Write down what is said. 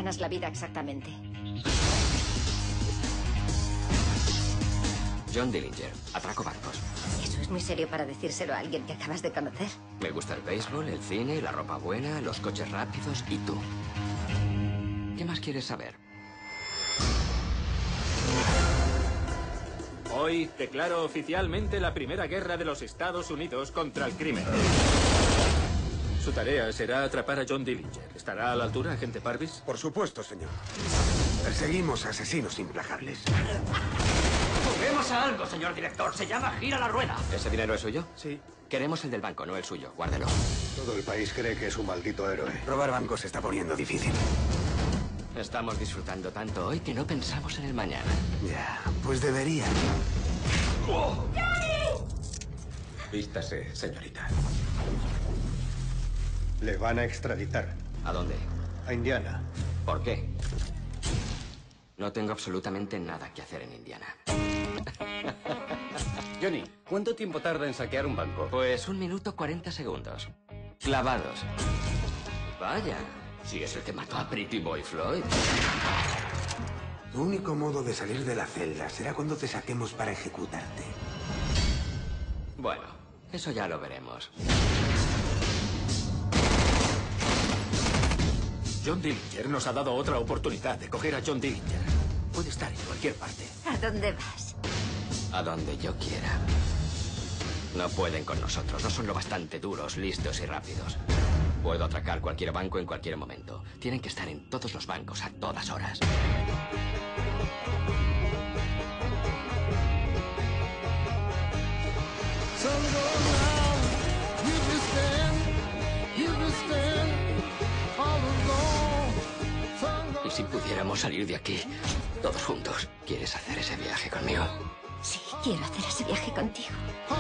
ganas la vida exactamente? John Dillinger, atraco bancos. Eso es muy serio para decírselo a alguien que acabas de conocer. Me gusta el béisbol, el cine, la ropa buena, los coches rápidos y tú. ¿Qué más quieres saber? Hoy declaro oficialmente la Primera Guerra de los Estados Unidos contra el crimen. Su tarea será atrapar a John Dillinger. ¿Estará a la altura, agente Parvis? Por supuesto, señor. Perseguimos a asesinos implacables. Juguemos a algo, señor director. Se llama gira la rueda. ¿Ese dinero es suyo? Sí. Queremos el del banco, no el suyo. Guárdelo. Todo el país cree que es un maldito héroe. Robar bancos se está poniendo difícil. Estamos disfrutando tanto hoy que no pensamos en el mañana. Ya, pues debería. Vístase, señorita. Le van a extraditar ¿A dónde? a Indiana. ¿Por qué? No tengo absolutamente nada que hacer en Indiana. Johnny, ¿cuánto tiempo tarda en saquear un banco? Pues 1 minuto 40 segundos. Clavados. Vaya, si es el que mató a Pretty Boy Floyd. Tu único modo de salir de la celda será cuando te saquemos para ejecutarte. Bueno, eso ya lo veremos. John Dillinger nos ha dado otra oportunidad de coger a John Dillinger. Puede estar en cualquier parte. ¿A dónde vas? A donde yo quiera. No pueden con nosotros, no son lo bastante duros, listos y rápidos. Puedo atracar cualquier banco en cualquier momento. Tienen que estar en todos los bancos a todas horas. ¿Y si pudiéramos salir de aquí todos juntos? ¿Quieres hacer ese viaje conmigo? Sí, quiero hacer ese viaje contigo.